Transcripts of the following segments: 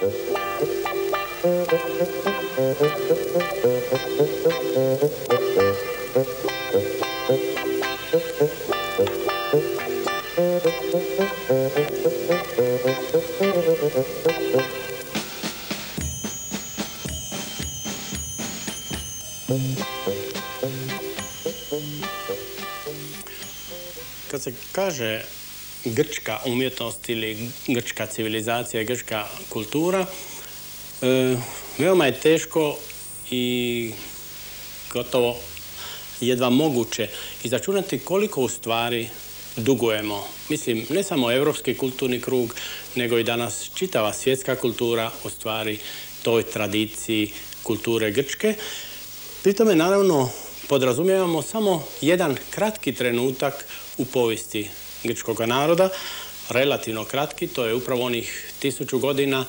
Kad se kaže grčka umjetnost ili grčka civilizacija i grčka kultura, veoma je teško i gotovo jedva moguće izračunati koliko u stvari dugujemo. Mislim, ne samo evropski kulturni krug, nego i danas čitava svjetska kultura u stvari toj tradiciji kulture Grčke. Pri tome, naravno, podrazumijevamo samo jedan kratki trenutak u povijesti grčkog naroda, relativno kratki, to je upravo onih 1000 godina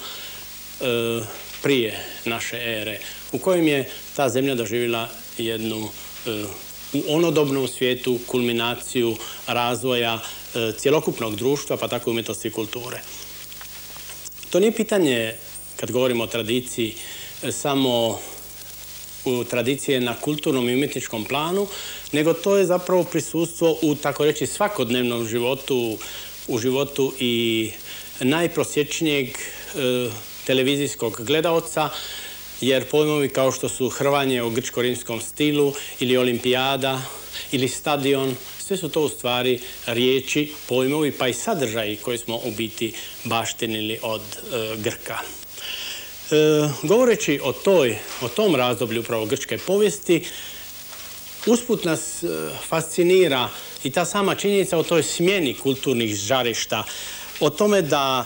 prije naše ere, u kojem je ta zemlja doživjela jednu u onodobnom svijetu kulminaciju razvoja cjelokupnog društva, pa tako i umjetnosti i kulture. To nije pitanje, kad govorimo o tradiciji, samo tradicije na kulturnom i umjetničkom planu, nego to je zapravo prisustvo u, tako reći, svakodnevnom životu, u životu i najprosječnijeg televizijskog gledaoca, jer pojmovi kao što su hrvanje u grčko-rimskom stilu ili olimpijada ili stadion, sve su to u stvari riječi, pojmovi pa i sadržaji koji smo u biti baštinili od Grka. Govoreći o tom razdoblju upravo grčke povijesti, usput nas fascinira i ta sama činjenica o toj smjeni kulturnih žarišta, o tome da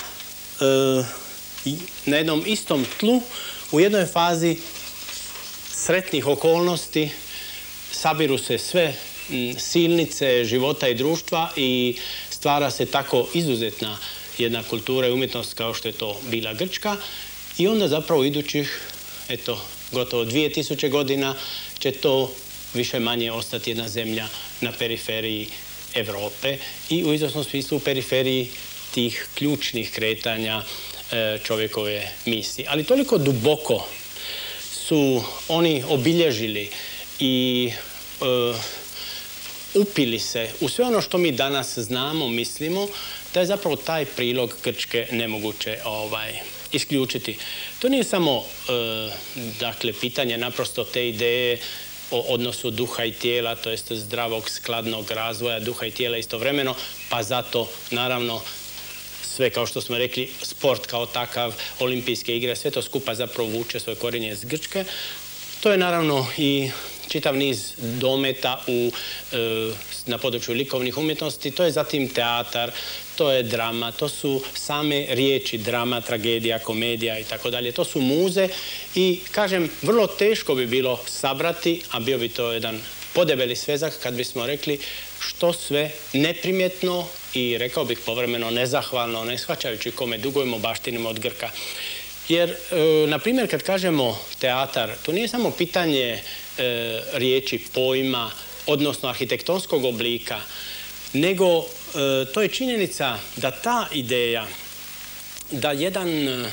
na jednom istom tlu u jednoj fazi sretnih okolnosti sabiru se sve silnice života i društva i stvara se tako izuzetna jedna kultura i umjetnost kao što je to bila Grčka. I onda zapravo idućih, eto, gotovo 2000 godina će to više manje ostati jedna zemlja na periferiji Europe i u izvjesnom smislu u periferiji tih ključnih kretanja čovjekove misli. Ali toliko duboko su oni obilježili i upili se u sve ono što mi danas znamo, mislimo, da je zapravo taj prilog Grčke nemoguće isključiti. To nije samo dakle, pitanje naprosto te ideje o odnosu duha i tijela, to jest zdravog, skladnog razvoja duha i tijela istovremeno, pa zato, naravno, sve, kao što smo rekli, sport kao takav, olimpijske igre, sve to skupa zapravo vuče svoje korijenje iz Grčke. To je naravno i čitav niz dometa na području likovnih umjetnosti. To je zatim teatar, to je drama, to su same riječi drama, tragedija, komedija i tako dalje. To su muze i, kažem, vrlo teško bi bilo sabrati, a bio bi to jedan podebeli svezak kad bismo rekli što sve neprimjetno i, rekao bih, povremeno nezahvalno, ne shvaćajući kome dugujemo, baštinimo od Grka. Jer, na primjer, kad kažemo teatar, to nije samo pitanje riječi, pojma, odnosno arhitektonskog oblika, nego to je činjenica da ta ideja, da jedan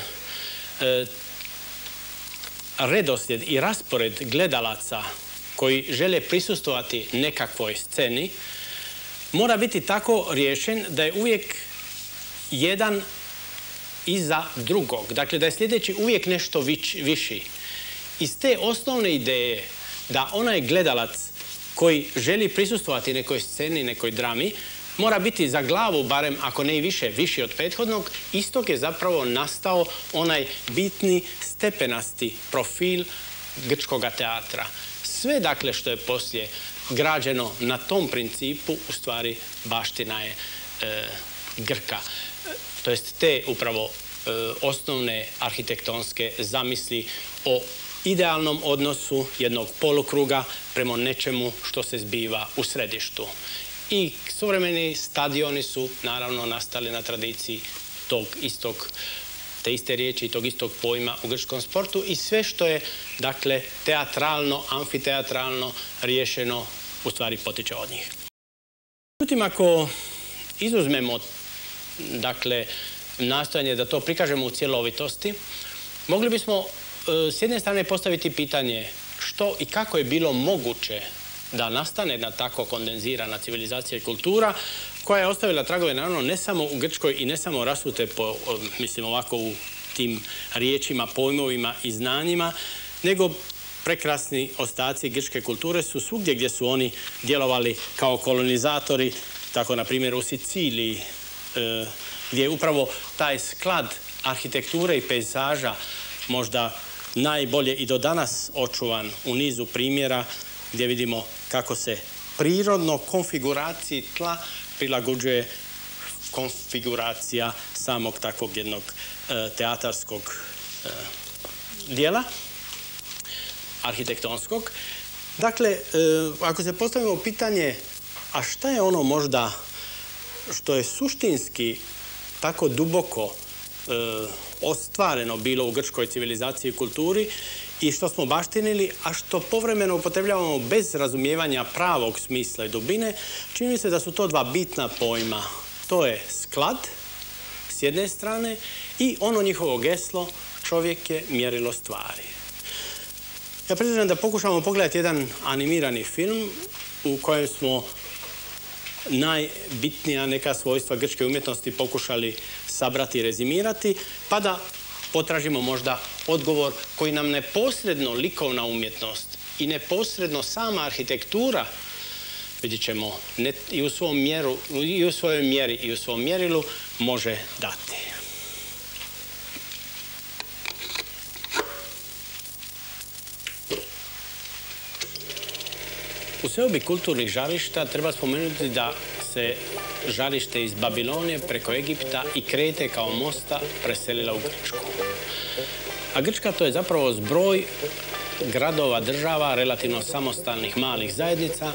redoslijed i raspored gledalaca koji žele prisustvovati nekakvoj sceni mora biti tako riješen da je uvijek jedan iza drugog. Dakle, da je sljedeći uvijek nešto viši. Iz te osnovne ideje da onaj gledalac koji želi prisustvovati nekoj sceni, nekoj drami, mora biti za glavu, barem ako ne i više, viši od prethodnog, istog je zapravo nastao onaj bitni stepenasti profil grčkog teatra. Sve, dakle, što je poslije građeno na tom principu, u stvari baština je Grka. To jest te upravo osnovne arhitektonske zamisli o idealnom odnosu jednog polukruga prema nečemu što se zbiva u središtu. I suvremeni stadioni su naravno nastali na tradiciji te iste riječi i tog istog pojma u grčkom sportu i sve što je, dakle, teatralno, amfiteatralno riješeno, u stvari potiče od njih. Međutim, ako izuzmemo, dakle, nastojanje da to prikažemo u cjelovitosti, mogli bismo s jedne strane postaviti pitanje što i kako je bilo moguće da nastane jedna tako kondenzirana civilizacija i kultura koja je ostavila tragove naravno ne samo u Grčkoj i ne samo rasute po, mislim ovako u tim riječima, pojmovima i znanjima, nego prekrasni ostaci grčke kulture su svugdje gdje su oni djelovali kao kolonizatori, tako na primjer u Siciliji, gdje je upravo taj sklad arhitekture i pejzaža možda najbolje i do danas očuvan u nizu primjera gdje vidimo kako se prirodno konfiguraciji tla prilagođuje konfiguracija samog takvog jednog teatarskog dijela, arhitektonskog. Dakle, ako se postavimo pitanje, a šta je ono možda što je suštinski tako duboko ostvareno bilo u grčkoj civilizaciji i kulturi i što smo baštinili, a što povremeno upotrebljavamo bez razumijevanja pravog smisla i dubine, čini mi se da su to dva bitna pojma. To je sklad s jedne strane i ono njihovo geslo, čovjek je mjerilo stvari. Ja predlažem da pokušamo pogledati jedan animirani film u kojem smo najbitnija neka svojstva grčke umjetnosti pokušali sabrati i rezimirati, pa da potražimo možda odgovor koji nam neposredno likovna umjetnost i neposredno sama arhitektura, vidjet ćemo, i u svojoj mjeri i u svom mjerilu može dati. U seobi kulturnih žarišta treba spomenuti da se žarište iz Babilonije preko Egipta i Krete kao mosta preselila u Grčku. A Grčka to je zapravo zbroj gradova, država, relativno samostalnih malih zajednica,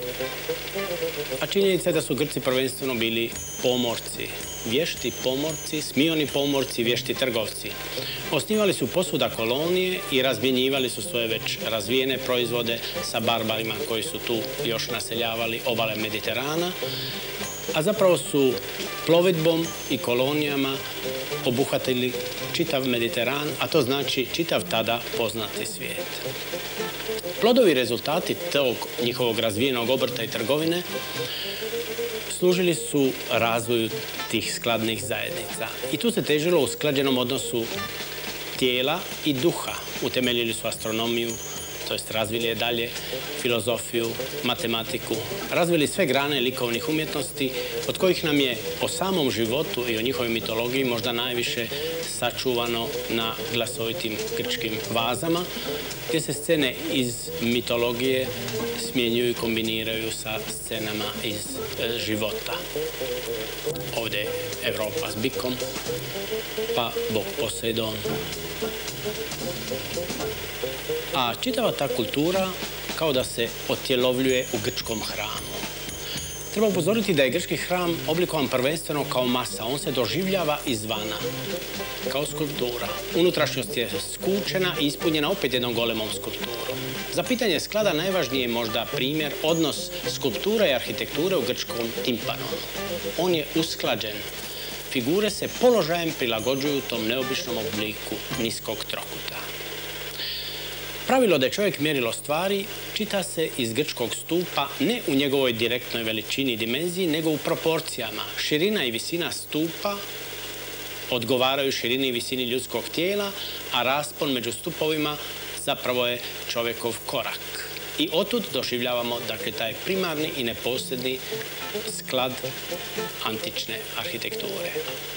a činjenica je da su Grci prvenstveno bili pomorci, vješti pomorci, smioni pomorci, vješti trgovci. Osnivali su posvuda kolonije i razmjenjivali su svoje već razvijene proizvode sa barbarima koji su tu još naseljavali obale Mediterana, a zapravo su plovidbom i kolonijama obuhvatili čitav Mediteran, a to znači čitav tada poznati svijet. Plodovi rezultati tog njihovog razvijenog obrta i trgovine služili su razvoju tih skladnih zajednica. I tu se težilo u usklađenom odnosu tijela i duha. Utemeljili su astronomiju, to jest razvili je dalje, filozofiju, matematiku, razvili sve grane likovnih umjetnosti, od kojih nam je o samom životu i o njihovoj mitologiji možda najviše sačuvano na glasovitim grčkim vazama, gdje se scene iz mitologije smjenjuju i kombiniraju sa scenama iz života. Ovdje je Europa s bikom, pa bog Poseidon. A čitava ta kultura kao da se otjelovljuje u grčkom hramu. Treba upozoriti da je grčki hram oblikovan prvenstveno kao masa. On se doživljava izvana, kao skulptura. Unutrašnjost je skučena i ispunjena opet jednom golemom skulpturom. Za pitanje sklada najvažniji je možda primjer odnos skulpture i arhitekture u grčkom timpanu. On je usklađen. Figure se položajem prilagođuju tom neobičnom obliku niskog trokuta. Pravilo da je čovjek mjerilo stvari čita se iz grčkog stupa ne u njegovoj direktnoj veličini i dimenziji, nego u proporcijama. Širina i visina stupa odgovaraju širini i visini ljudskog tijela, a raspon među stupovima zapravo je čovjekov korak. I otud doživljavamo, dakle, taj primarni i neposredni sklad antične arhitekture.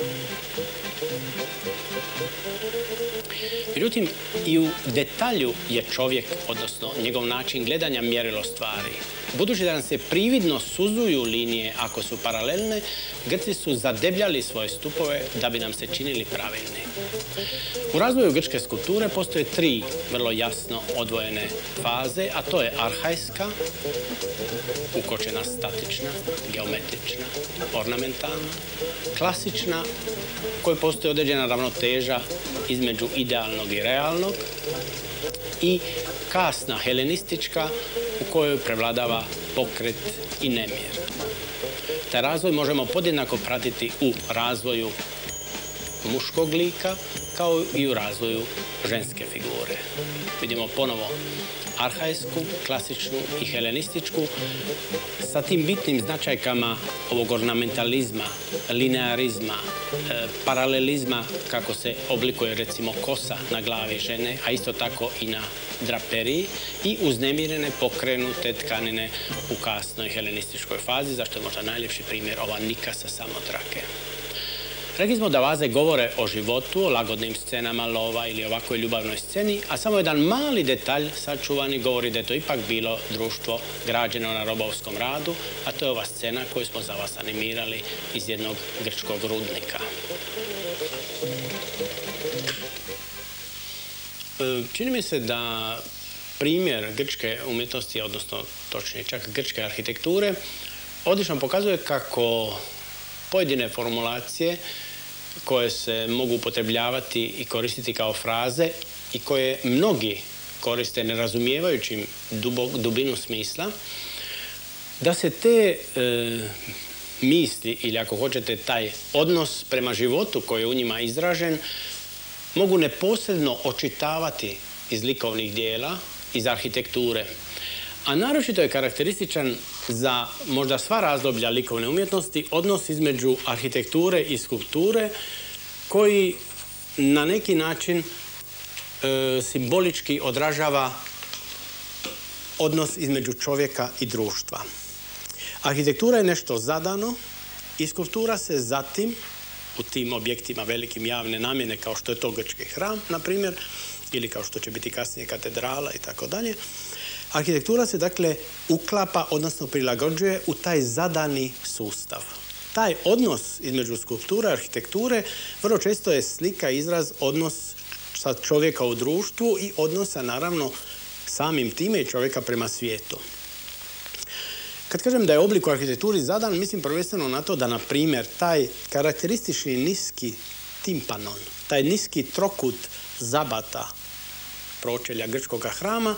Međutim, i u detalju je čovjek, odnosno njegov način gledanja, mjerilo stvari. Budući da nam se prividno suzuju linije ako su paralelne, Grci su zadebljali svoje stupove da bi nam se činili pravilni. U razvoju grčke skulpture postoje tri vrlo jasno odvojene faze, a to je arhajska, ukočena, statična, geometrična, ornamentalna, klasična, u kojoj postoji određena ravnoteža između idealnog i realnog, i kasna, helenistička, u kojoj prevladava pokret i nemir. Taj razvoj možemo podjednako pratiti u razvoju muškog lika, kao i u razvoju ženske figure. Vidimo ponovo arhajsku, klasičnu i helenističku, sa tim bitnim značajkama ovog ornamentalizma, linearizma, paralelizma, kako se oblikuje recimo kosa na glavi žene, a isto tako i na draperiji, i uznemirene, pokrenute tkanine u kasnoj helenističkoj fazi, zašto je možda najljepši primjer ova Nika sa Samotrake. Rekli smo da vaze govore o životu, o lagodnim scenama lova ili ovakvoj ljubavnoj sceni, a samo jedan mali detalj sačuvani govori da je to ipak bilo društvo građeno na robovskom radu, a to je ova scena koju smo za vas animirali iz jednog grčkog rudnika. Čini mi se da primjer grčke umjetnosti, odnosno točnije čak grčke arhitekture, odlično pokazuje kako pojedine formulacije koje se mogu upotrebljavati i koristiti kao fraze i koje mnogi koriste ne razumijevajući dubinu smisla, da se te misli ili ako hoćete taj odnos prema životu koji je u njima izražen mogu neposredno očitavati iz likovnih dijela, iz arhitekture. A naročito je karakterističan za možda sva razdoblja likovne umjetnosti odnos između arhitekture i skulpture koji na neki način simbolički odražava odnos između čovjeka i društva. Arhitektura je nešto zadano i skulptura se zatim u tim objektima velikim javne namjene kao što je to grčki hram, na primjer, ili kao što će biti kasnije katedrala i tako dalje. Arhitektura se dakle uklapa, odnosno prilagođuje u taj zadani sustav. Taj odnos između skulpture i arhitekture vrlo često je slika, izraz, odnos sa čovjeka u društvu i odnosa naravno samim time i čovjeka prema svijetu. Kad kažem da je oblik u arhitekturi zadan, mislim prvenstveno na to da, na primjer, taj karakteristični niski timpanon, taj niski trokut zabata pročelja grčkog hrama,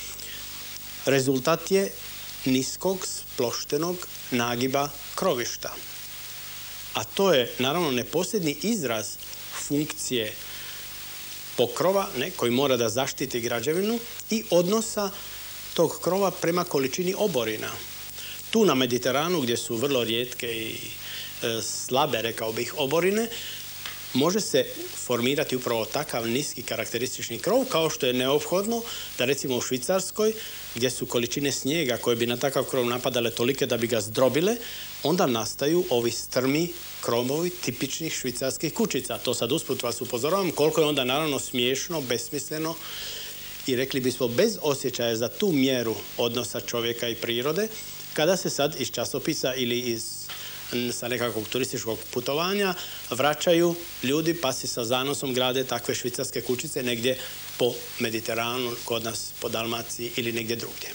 rezultat je niskog, sploštenog nagiba krovišta. A to je, naravno, neposredni izraz funkcije pokrova, koji mora da zaštiti građevinu, i odnosa tog krova prema količini oborina. Tu na Mediteranu, gdje su vrlo rijetke i slabe, rekao bih, oborine, može se formirati upravo takav niski karakteristični krov, kao što je neophodno da recimo u Švicarskoj, gdje su količine snijega koje bi na takav krov napadale tolike da bi ga zdrobile, onda nastaju ovi strmi krovovi tipičnih švicarskih kućica. To sad usput vas upozoravam koliko je onda naravno smiješno, besmisleno i rekli bismo bez osjećaja za tu mjeru odnosa čovjeka i prirode, kada se sad iz časopisa ili sa nekakvog turističkog putovanja vraćaju ljudi pa si sa zanosom grade takve švicarske kućice negdje po Mediteranu, kod nas po Dalmaciji ili negdje drugdje.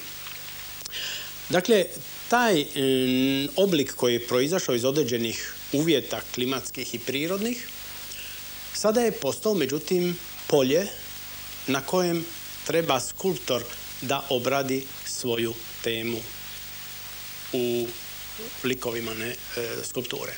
Dakle, taj oblik koji je proizašao iz određenih uvjeta klimatskih i prirodnih sada je postao, međutim, polje na kojem treba skulptor da obradi svoju temu u likovima skulpture.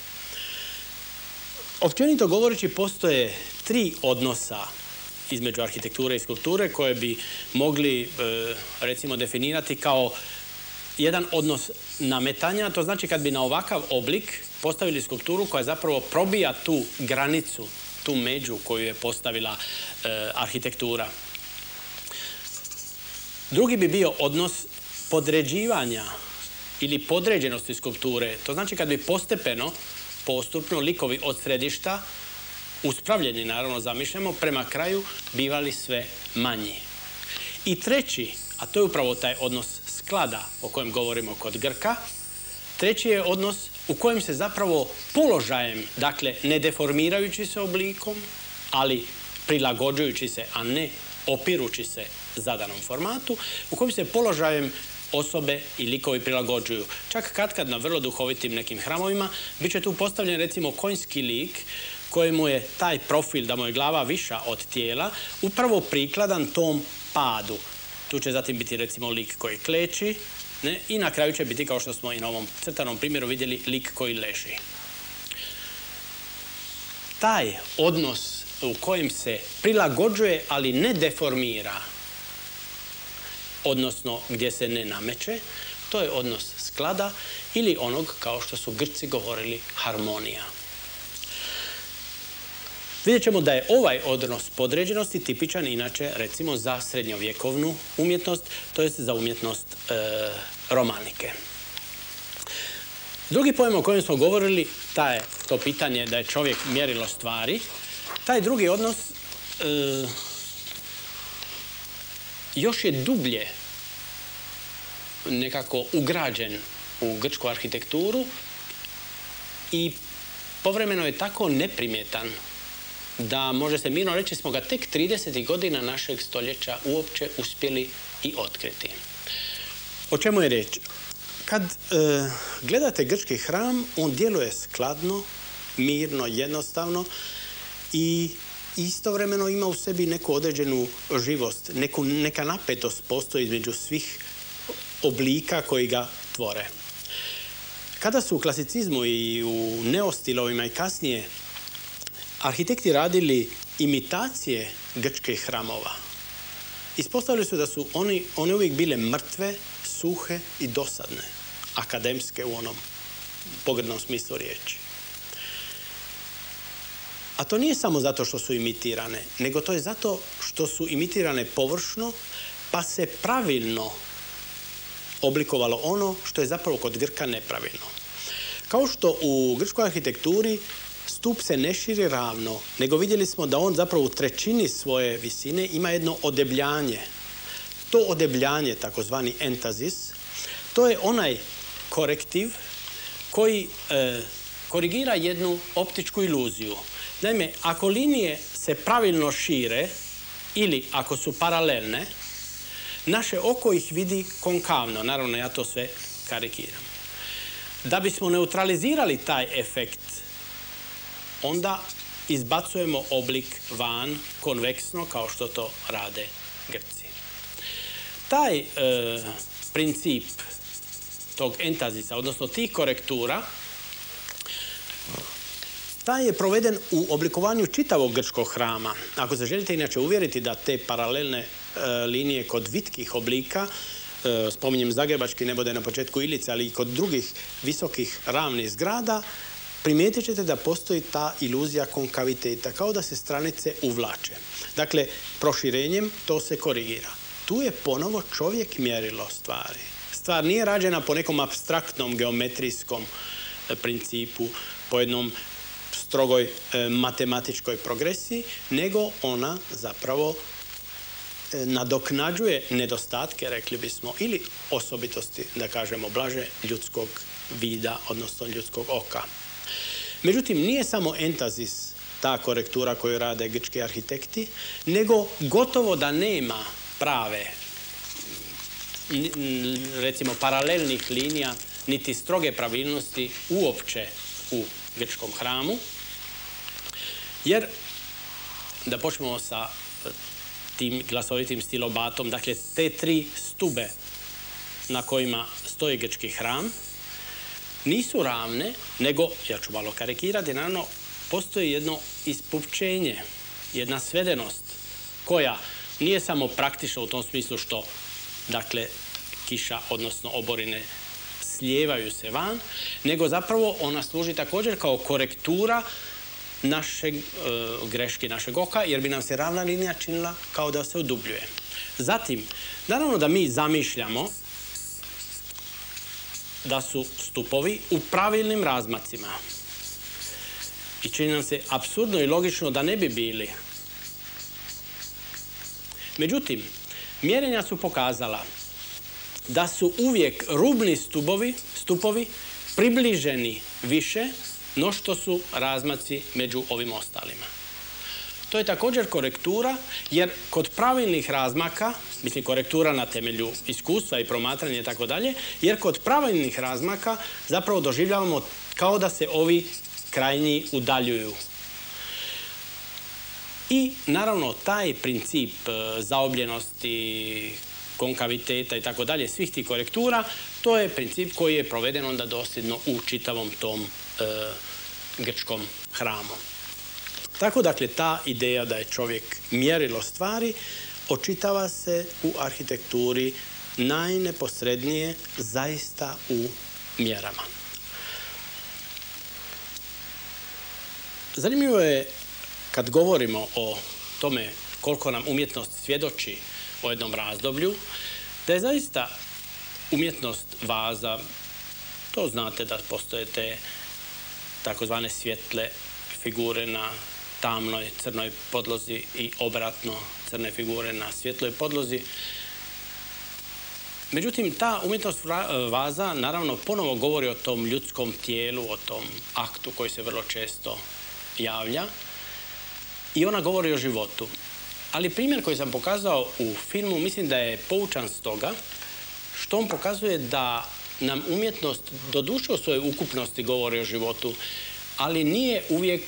Općenito govoreći, postoje 3 odnosa između arhitekture i skulpture koje bi mogli, recimo, definirati kao jedan odnos nametanja. To znači kad bi na ovakav oblik postavili skulpturu koja zapravo probija tu granicu, tu među koju je postavila arhitektura. Drugi bi bio odnos podređivanja ili podređenosti skulpture. To znači kad bi postepeno, postupno, likovi od središta, uspravljeni, naravno, zamišljamo, prema kraju bivali sve manji. I treći, a to je upravo taj odnos sklada o kojem govorimo kod Grka, treći je odnos u kojem se zapravo položajem, dakle, ne deformirajući se oblikom, ali prilagođujući se, a ne opirući se zadanom formatu, u kojem se položajem osobe i likovi prilagođuju. Čak kad na vrlo duhovitim nekim hramovima bit će tu postavljen recimo konjski lik kojemu je taj profil, da mu je glava viša od tijela, upravo prikladan tom padu. Tu će zatim biti recimo lik koji kleči i na kraju će biti, kao što smo i na ovom crtanom primjeru vidjeli, lik koji leži. taj odnos u kojem se prilagođuje, ali ne deformira, odnosno gdje se ne nameće, to je odnos sklada ili onog, kao što su Grci govorili, harmonija. Vidjet ćemo da je ovaj odnos podređenosti tipičan inače, recimo, za srednjovjekovnu umjetnost, to jest za umjetnost romanike. Drugi pojam o kojem smo govorili, to pitanje da je čovjek mjerilo stvari, taj drugi odnos još je dublje nekako ugrađen u grčku arhitekturu i povremeno je tako neprimjetan da može se mirno reći smo ga tek 30. godina našeg stoljeća uopće uspjeli i otkriti. O čemu je riječ? Kad gledate grčki hram, on djeluje skladno, mirno, jednostavno i istovremeno ima u sebi neku određenu živost, neka napetost postoji između svih oblika koji ga tvore. Kada su u klasicizmu i u neostilovima i kasnije arhitekti radili imitacije grčkih hramova, ispostavili su da su one uvijek bile mrtve, suhe i dosadne, akademske u onom pogrdnom smislu riječi. A to nije samo zato što su imitirane, nego to je zato što su imitirane površno, pa se pravilno oblikovalo ono što je zapravo kod Grka nepravilno. Kao što u grčkoj arhitekturi stup se ne širi ravno, nego vidjeli smo da on zapravo u trećini svoje visine ima jedno odebljanje. To odebljanje, takozvani entazis, to je onaj korektiv koji korigira jednu optičku iluziju. Naime, ako linije se pravilno šire ili ako su paralelne, naše oko ih vidi konkavno. Naravno, ja to sve karikiram. Da bismo neutralizirali taj efekt, onda izbacujemo oblik van konveksno, kao što to rade Grci. Taj princip tog entazisa, odnosno tih korektura, taj je proveden u oblikovanju čitavog grčkog hrama. Ako se želite inače uvjeriti da te paralelne linije kod vitkih oblika, spominjem zagrebački neboder na početku Ilice, ali i kod drugih visokih ravnih zgrada, primijetit ćete da postoji ta iluzija konkaviteta, kao da se stranice uvlače. Dakle, proširenjem to se korigira. Tu je ponovo čovjek mjerilo stvari. Stvar nije rađena po nekom apstraktnom geometrijskom principu, po jednom strogoj matematičkoj progresiji, nego ona zapravo nadoknađuje nedostatke, rekli bismo, ili osobitosti, da kažemo blaže, ljudskog vida, odnosno ljudskog oka. Međutim, nije samo entazis ta korektura koju rade grčki arhitekti, nego gotovo da nema prave, recimo, paralelnih linija, niti stroge pravilnosti uopće u grčkom hramu. Jer, da počnemo sa tim glasovitim stilobatom, dakle, te tri stube na kojima stoji grčki hram nisu ravne, nego, ja ću malo karikirati, naravno, postoji jedno ispupčenje, jedna svedenost koja nije samo praktična u tom smislu što, dakle, kiša, odnosno oborine slijevaju se van, nego zapravo ona služi također kao korektura greške našeg oka, jer bi nam se ravna linija činila kao da se udubljuje. Zatim, naravno da mi zamišljamo da su stupovi u pravilnim razmacima. I čini nam se apsurdno i logično da ne bi bili. Međutim, mjerenja su pokazala da su uvijek rubni stupovi približeni više no što su razmaci među ovim ostalima. To je također korektura, jer kod pravilnih razmaka, mislim korektura na temelju iskustva i promatranja i tako dalje, jer kod pravilnih razmaka zapravo doživljavamo kao da se ovi krajnji udaljuju. I naravno taj princip zaobljenosti, konkaviteta i tako dalje, svih tih korektura, to je princip koji je proveden onda dosljedno u čitavom tom grčkom hramu. Tako, dakle, ta ideja da je čovjek mjerilo stvari očitava se u arhitekturi najneposrednije zaista u mjerama. Zanimljivo je kad govorimo o tome koliko nam umjetnost svjedoči o jednom razdoblju, da je zaista umjetnost vaza, to znate da postoje te takozvane svjetle figure na tamnoj crnoj podlozi i obratno crne figure na svjetloj podlozi. Međutim, ta umjetnost vaza naravno ponovo govori o tom ljudskom tijelu, o tom aktu koji se vrlo često javlja i ona govori o životu. Ali primjer koji sam pokazao u filmu mislim da je poučan stoga što on pokazuje da nam umjetnost doduše u svojoj ukupnosti govori o životu, ali nije uvijek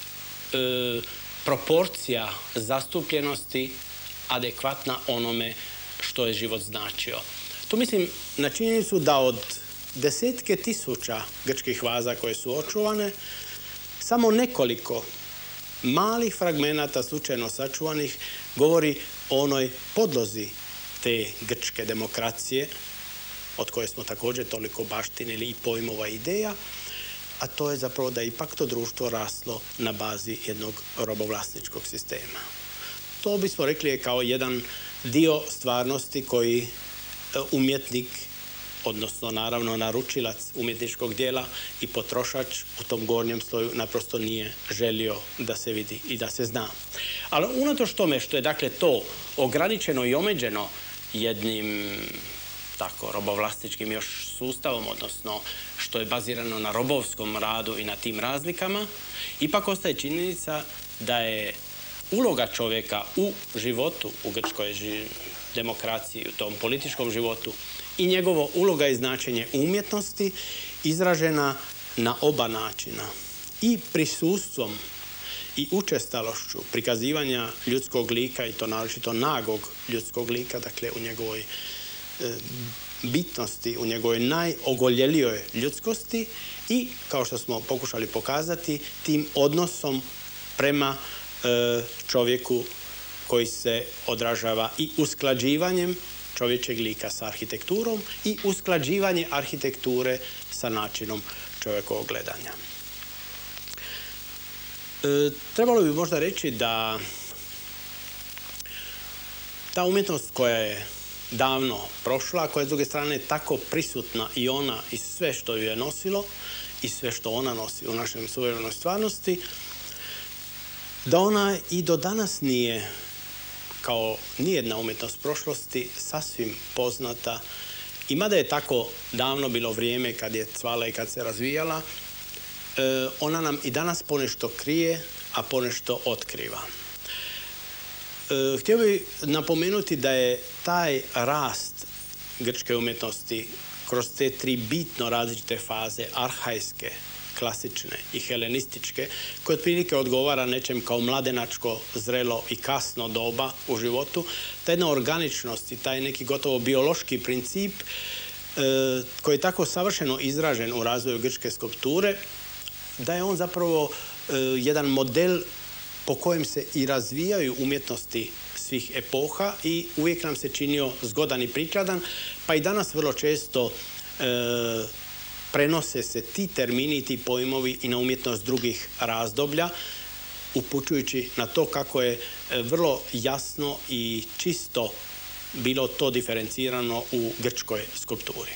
proporcija zastupljenosti adekvatna onome što je život značio. Tu mislim na činjenicu da od desetke tisuća grčkih vaza koje su očuvane, samo nekoliko malih fragmenata slučajno sačuvanih govori o onoj podlozi te grčke demokracije, od koje smo također toliko baštinili i pojmova i ideja, a to je zapravo da je ipak to društvo raslo na bazi jednog robovlasničkog sistema. To bismo rekli je kao jedan dio stvarnosti koji umjetnik, odnosno naravno naručilac umjetničkog djela i potrošač u tom gornjem sloju naprosto nije želio da se vidi i da se zna. Ali unatoč tome što je dakle to ograničeno i omeđeno jednim tako robovlasničkim još sustavom, odnosno što je bazirano na robovskom radu i na tim razlikama, ipak ostaje činjenica da je uloga čovjeka u životu, u grčkoj demokraciji, u tom političkom životu i njegovo uloga i značenje umjetnosti izražena na oba načina. I prisustvom i učestalošću prikazivanja ljudskog lika, i to naročito nagog ljudskog lika, dakle u njegovoj bitnosti, u njegovoj najogoljelijoj ljudskosti i, kao što smo pokušali pokazati, tim odnosom prema čovjeku koji se odražava i usklađivanjem čovječeg lika sa arhitekturom i usklađivanje arhitekture sa načinom čovjekovog gledanja. Trebalo bi možda reći da ta umjetnost koja je davno prošla, koja je s druge strane tako prisutna i ona i sve što ju je nosilo i sve što ona nosi u našoj suvremenoj stvarnosti, da ona i do danas nije, kao nijedna umjetnost prošlosti, sasvim poznata. I mada je tako davno bilo vrijeme kad je cvala i kad se razvijala, ona nam i danas ponešto krije, a ponešto otkriva. Htio bih napomenuti da je taj rast grčke umjetnosti kroz te tri bitno različite faze, arhajske, klasične i helenističke, koje otprilike odgovara nečem kao mladenačko, zrelo i kasno doba u životu, ta jedna organičnost i taj neki gotovo biološki princip koji je tako savršeno izražen u razvoju grčke skulpture, da je on zapravo jedan model po kojem se i razvijaju umjetnosti svih epoha i uvijek nam se činio zgodan i prikladan, pa i danas vrlo često prenose se ti termini i ti pojmovi i na umjetnost drugih razdoblja, upućujući na to kako je vrlo jasno i čisto bilo to diferencirano u grčkoj skulpturi.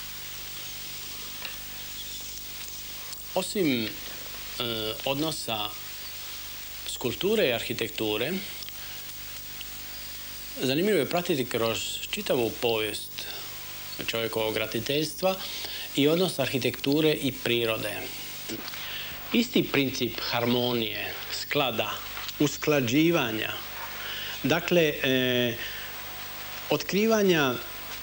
Osim odnosa skulpture i arhitekture, zanimljivo je pratiti kroz čitavu povijest čovjekovog graditeljstva i odnos arhitekture i prirode. Isti princip harmonije, sklada, usklađivanja, dakle, otkrivanja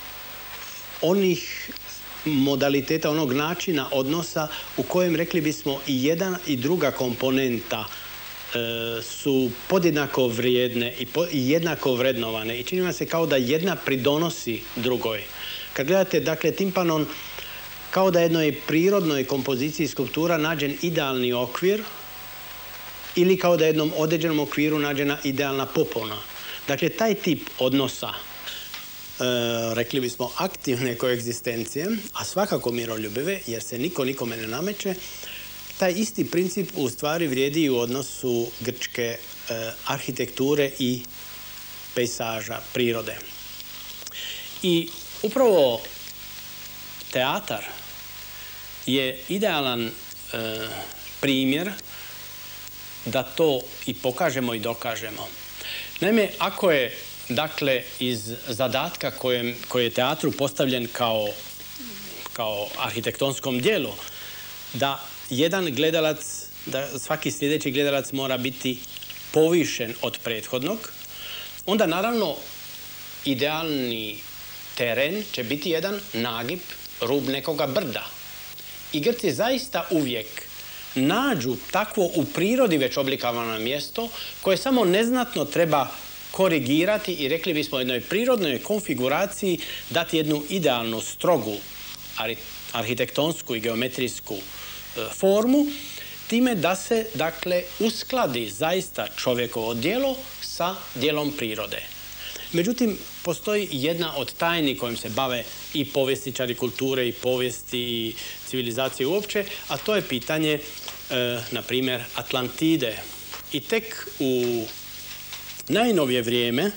onih modaliteta, onog načina odnosa u kojem, rekli bismo, i jedna i druga komponenta su podjednako vrijedne i jednako vrednovane i čini vam se kao da jedna pridonosi drugoj. Kad gledate, dakle, timpanon, kao da jednoj prirodnoj kompoziciji skulptura nađen idealni okvir ili kao da je jednom određenom okviru nađena idealna popona. Dakle, taj tip odnosa, rekli bismo aktivne koegzistencije, a svakako miroljubive, jer se niko nikome ne nameće, taj isti princip u stvari vrijedi i u odnosu grčke arhitekture i pejsaža, prirode. I upravo teatar je idealan primjer da to i pokažemo i dokažemo. Naime, ako je, dakle, iz zadatka koji je teatru postavljen kao arhitektonskom dijelu, da jedan gledalac, da svaki sljedeći gledalac mora biti povišen od prethodnog, onda naravno idealni teren će biti jedan nagib, rub nekoga brda. I Grci zaista uvijek nađu takvo u prirodi već oblikovano mjesto koje samo neznatno treba korigirati i rekli bismo jednoj prirodnoj konfiguraciji dati jednu idealnu, strogu arhitektonsku i geometrijsku formu, time da se, dakle, uskladi zaista čovjekovo djelo sa djelom prirode. Međutim, postoji jedna od tajni kojim se bave i povjesničari kulture i povijesti i civilizacije uopće, a to je pitanje, na primjer, Atlantide. I tek u najnovije vrijeme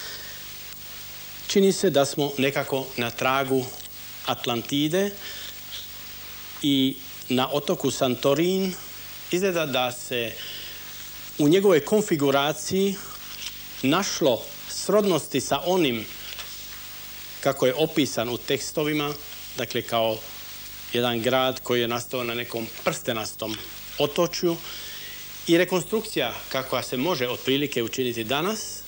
čini se da smo nekako na tragu Atlantide i na otoku Santorin izgleda da se u njegovoj konfiguraciji našlo srodnosti sa onim kako je opisan u tekstovima, dakle kao jedan grad koji je nastao na nekom prstenastom otočju i rekonstrukcija kakva se može otprilike učiniti danas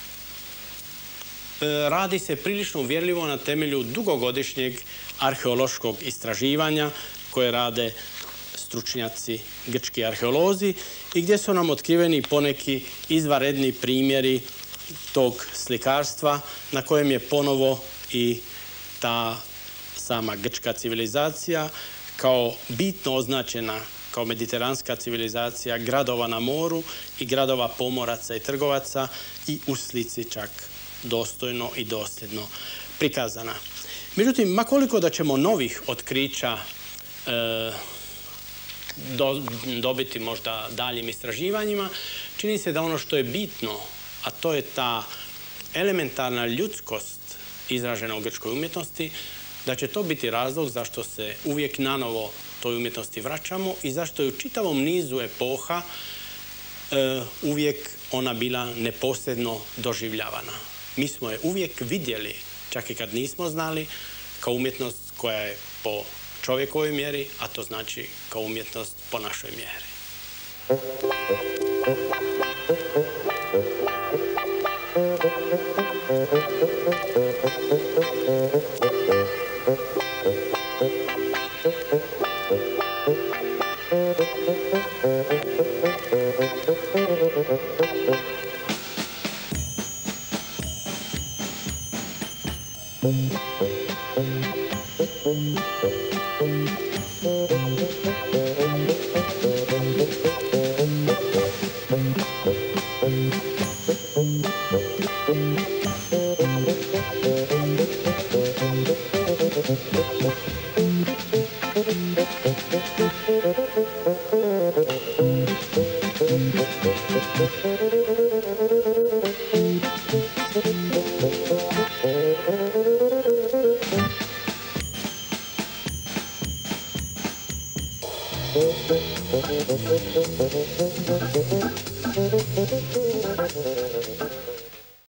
radi se prilično uvjerljivo na temelju dugogodišnjeg arheološkog istraživanja koje rade stručnjaci, grčki arheolozi i gdje su nam otkriveni poneki izvanredni primjeri tog slikarstva na kojem je ponovo i ta sama grčka civilizacija kao bitno označena kao mediteranska civilizacija gradova na moru i gradova pomoraca i trgovaca i u slici čak dostojno i dosljedno prikazana. Međutim, makoliko da ćemo novih otkrića dobiti možda daljim istraživanjima, čini se da ono što je bitno, a to je ta elementarna ljudskost izražena u grčkoj umjetnosti, da će to biti razlog zašto se uvijek nanovo toj umjetnosti vraćamo i zašto je u čitavom nizu epoha uvijek ona bila neposredno doživljavana. Mi smo je uvijek vidjeli, čak i kad nismo znali, kao umjetnost koja je po čovjekovoj mjeri, a to znači kao umjetnost po našoj mjeri.